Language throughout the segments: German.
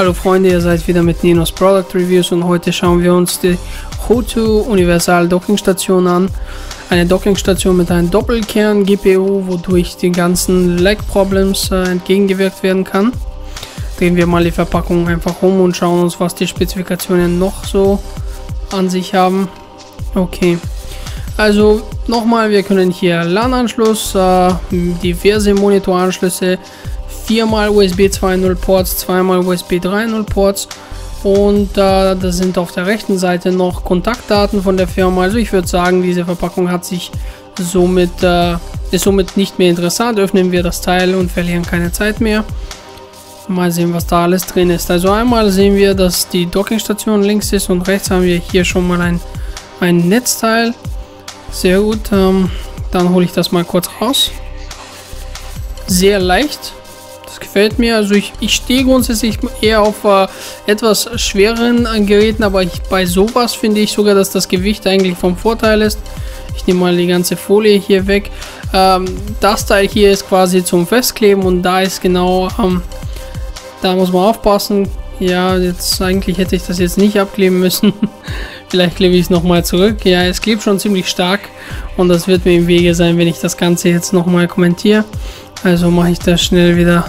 Hallo Freunde, ihr seid wieder mit Ninos Product Reviews und heute schauen wir uns die Hotu Universal Docking Station an. Eine Dockingstation mit einem Doppelkern GPU, wodurch die ganzen Lag Problems entgegengewirkt werden kann. Drehen wir mal die Verpackung einfach um und schauen uns, was die Spezifikationen noch so an sich haben. Okay, also nochmal, wir können hier LAN-Anschluss, diverse Monitoranschlüsse, 4x USB 2.0 Ports, 2x USB 3.0 Ports und da sind auf der rechten Seite noch Kontaktdaten von der Firma. Also ich würde sagen, diese Verpackung hat sich somit, ist somit nicht mehr interessant. Öffnen wir das Teil und verlieren keine Zeit mehr. Mal sehen, was da alles drin ist. Also einmal sehen wir, dass die Dockingstation links ist und rechts haben wir hier schon mal ein Netzteil. Sehr gut, dann hole ich das mal kurz raus. Sehr leicht. Das gefällt mir. Also ich stehe grundsätzlich eher auf etwas schwereren Geräten, aber bei sowas finde ich sogar, dass das Gewicht eigentlich vom Vorteil ist. Ich nehme mal die ganze Folie hier weg. Das Teil hier ist quasi zum Festkleben und da ist genau, da muss man aufpassen. Ja, jetzt eigentlich hätte ich das jetzt nicht abkleben müssen. Vielleicht klebe ich es nochmal zurück. Ja, es klebt schon ziemlich stark und das wird mir im Wege sein, wenn ich das Ganze jetzt nochmal kommentiere. Also mache ich das schnell wieder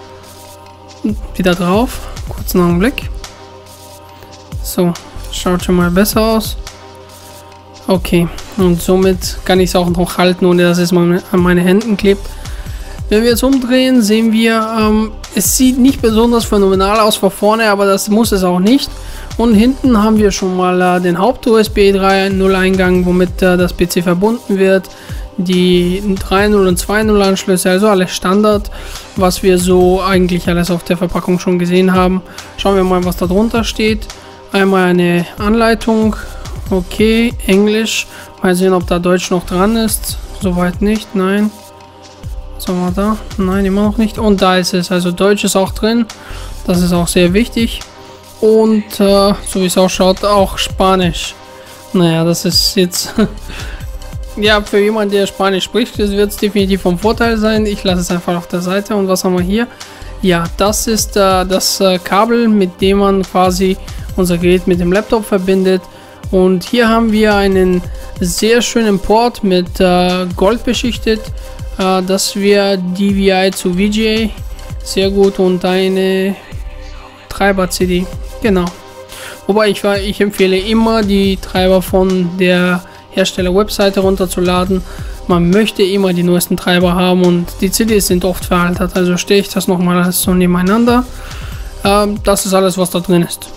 drauf. Kurzen Augenblick. So, schaut schon mal besser aus. Okay, und somit kann ich es auch noch halten, ohne dass es an meine Händen klebt. Wenn wir jetzt umdrehen, sehen wir, es sieht nicht besonders phänomenal aus von vorne, aber das muss es auch nicht. Und hinten haben wir schon mal den Haupt-USB 3.0 Eingang, womit das PC verbunden wird. Die 3.0 und 2.0 Anschlüsse, also alles Standard, was wir so eigentlich alles auf der Verpackung schon gesehen haben. Schauen wir mal, was da drunter steht. Einmal eine Anleitung, okay, Englisch. Mal sehen, ob da Deutsch noch dran ist. Soweit nicht, nein. Was haben wir da? Nein, immer noch nicht. Und da ist es, also Deutsch ist auch drin. Das ist auch sehr wichtig. Und so wie es ausschaut, auch Spanisch. Naja, das ist jetzt... Ja, für jemanden, der Spanisch spricht, wird es definitiv vom Vorteil sein. Ich lasse es einfach auf der Seite. Und was haben wir hier? Ja, das ist das Kabel, mit dem man quasi unser Gerät mit dem Laptop verbindet. Und hier haben wir einen sehr schönen Port mit Gold beschichtet, dass wir DVI zu VGA, sehr gut, und eine Treiber-CD, genau. Wobei ich empfehle immer, die Treiber von der Hersteller-Webseite runterzuladen. Man möchte immer die neuesten Treiber haben und die CDs sind oft veraltet, also stehe ich das nochmal alles so nebeneinander. Das ist alles, was da drin ist.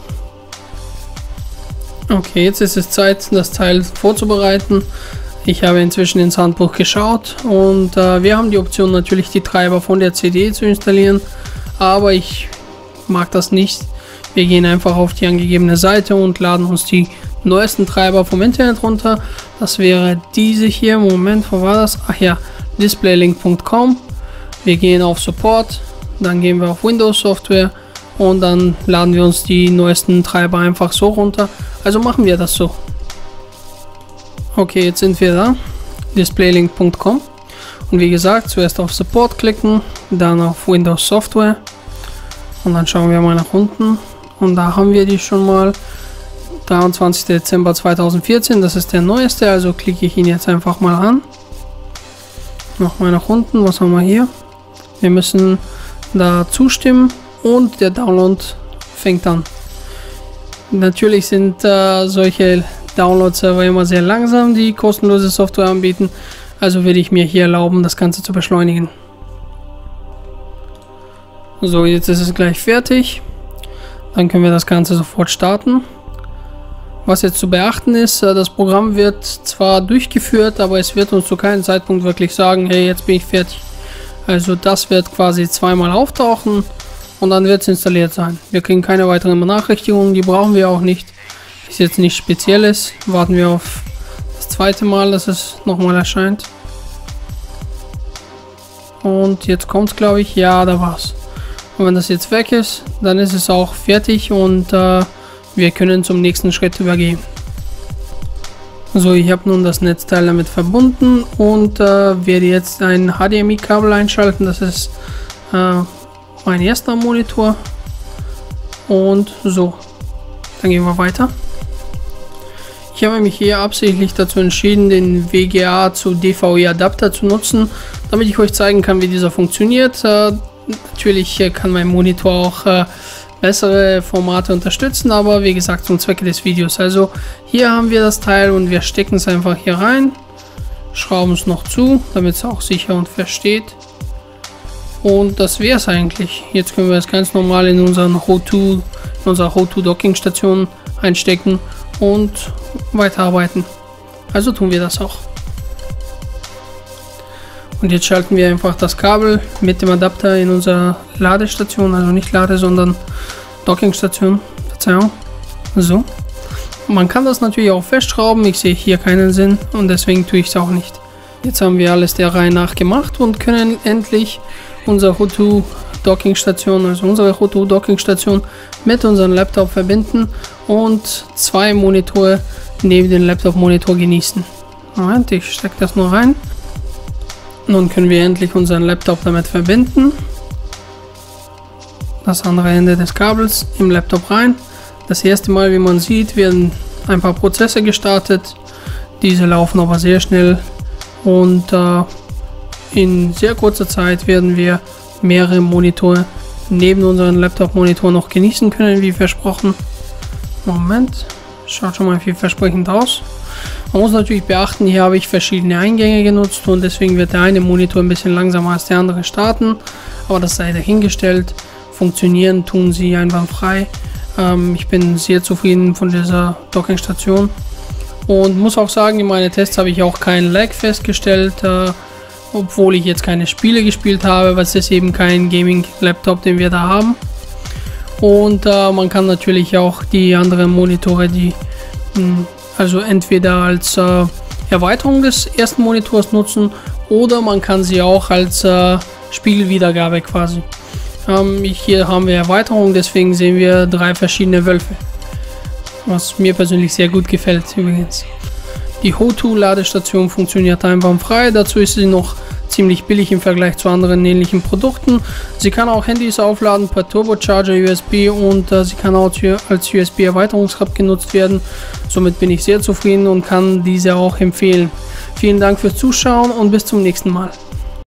Okay, jetzt ist es Zeit, das Teil vorzubereiten. Ich habe inzwischen ins Handbuch geschaut und wir haben die Option, natürlich die Treiber von der CD zu installieren, aber ich mag das nicht. Wir gehen einfach auf die angegebene Seite und laden uns die neuesten Treiber vom Internet runter. Das wäre diese hier. Moment, wo war das? Ach ja, displaylink.com. Wir gehen auf Support, dann gehen wir auf Windows Software und dann laden wir uns die neuesten Treiber einfach so runter. Also machen wir das so. Okay, jetzt sind wir da. Displaylink.com. Und wie gesagt, zuerst auf Support klicken, dann auf Windows Software und dann schauen wir mal nach unten. Und da haben wir die schon mal. 23. Dezember 2014, das ist der neueste, also klicke ich ihn jetzt einfach mal an. Nochmal nach unten, was haben wir hier? Wir müssen da zustimmen und der Download fängt an. Natürlich sind solche Download-Server immer sehr langsam, die kostenlose Software anbieten, also würde ich mir hier erlauben, das Ganze zu beschleunigen. So, jetzt ist es gleich fertig. Dann können wir das Ganze sofort starten. Was jetzt zu beachten ist, das Programm wird zwar durchgeführt, aber es wird uns zu keinem Zeitpunkt wirklich sagen, hey, jetzt bin ich fertig. Also das wird quasi zweimal auftauchen und dann wird es installiert sein. Wir kriegen keine weiteren Benachrichtigungen, die brauchen wir auch nicht. Ist jetzt nichts Spezielles. Warten wir auf das zweite Mal, dass es nochmal erscheint. Und jetzt kommt es, glaube ich, ja, da war's. Und wenn das jetzt weg ist, dann ist es auch fertig und wir können zum nächsten Schritt übergehen. So, ich habe nun das Netzteil damit verbunden und werde jetzt ein HDMI-Kabel einschalten. Das ist mein erster Monitor. Und so, dann gehen wir weiter. Ich habe mich hier absichtlich dazu entschieden, den WGA zu DVI Adapter zu nutzen, damit ich euch zeigen kann, wie dieser funktioniert. Natürlich kann mein Monitor auch bessere Formate unterstützen, aber wie gesagt zum Zwecke des Videos. Also hier haben wir das Teil und wir stecken es einfach hier rein, schrauben es noch zu, damit es auch sicher und fest steht. Und das wäre es eigentlich. Jetzt können wir es ganz normal in unserer Ho2 Docking Station einstecken und weiterarbeiten. Also tun wir das auch. Und jetzt schalten wir einfach das Kabel mit dem Adapter in unsere Ladestation, also nicht Lade, sondern Dockingstation, Verzeihung. So. Man kann das natürlich auch festschrauben, ich sehe hier keinen Sinn und deswegen tue ich es auch nicht. Jetzt haben wir alles der Reihe nach gemacht und können endlich unsere Ho2 Dockingstation, also unsere Ho2 Dockingstation mit unserem Laptop verbinden und zwei Monitore neben dem Laptop-Monitor genießen. Moment, ich stecke das nur rein. Nun können wir endlich unseren Laptop damit verbinden. Das andere Ende des Kabels im Laptop rein. Das erste Mal, wie man sieht, werden ein paar Prozesse gestartet. Diese laufen aber sehr schnell und in sehr kurzer Zeit werden wir mehrere Monitore neben unseren Laptop-Monitor noch genießen können, wie versprochen. Moment, schaut schon mal vielversprechend aus. Man muss natürlich beachten, hier habe ich verschiedene Eingänge genutzt und deswegen wird der eine Monitor ein bisschen langsamer als der andere starten, aber das sei dahingestellt. Funktionieren tun sie einwandfrei. Ich bin sehr zufrieden von dieser Dockingstation und muss auch sagen, in meinen Tests habe ich auch keinen Lag festgestellt, obwohl ich jetzt keine Spiele gespielt habe, weil es ist eben kein Gaming-Laptop, den wir da haben. Und man kann natürlich auch die anderen Monitore, also entweder als Erweiterung des ersten Monitors nutzen oder man kann sie auch als Spiegelwiedergabe quasi. Hier haben wir Erweiterung, deswegen sehen wir 3 verschiedene Wölfe, was mir persönlich sehr gut gefällt übrigens. Die Ho2 Ladestation funktioniert einwandfrei, dazu ist sie noch ziemlich billig im Vergleich zu anderen ähnlichen Produkten. Sie kann auch Handys aufladen per Turbocharger USB und sie kann auch als USB Erweiterungshub genutzt werden. Somit bin ich sehr zufrieden und kann diese auch empfehlen. Vielen Dank fürs Zuschauen und bis zum nächsten Mal.